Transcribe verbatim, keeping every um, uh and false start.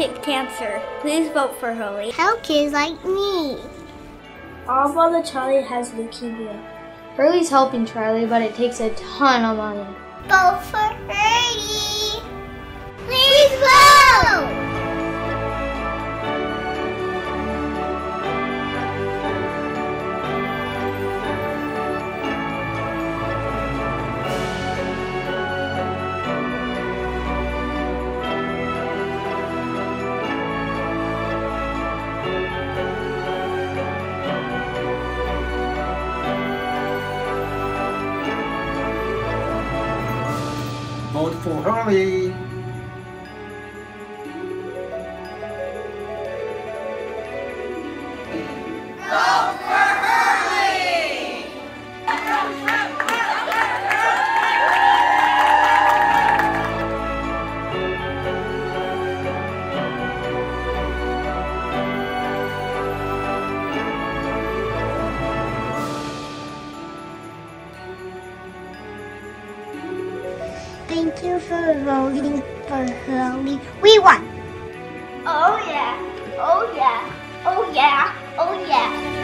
fight cancer. Please vote for Hurley. Help kids like me. Our brother Charlie has leukemia. Hurley's helping Charlie, but it takes a ton of money. Vote for Hurley. Please vote! Vote for Hurley. Vote for Hurley! Thank you for voting for Hurley. We won! Oh yeah, oh yeah, oh yeah, oh yeah.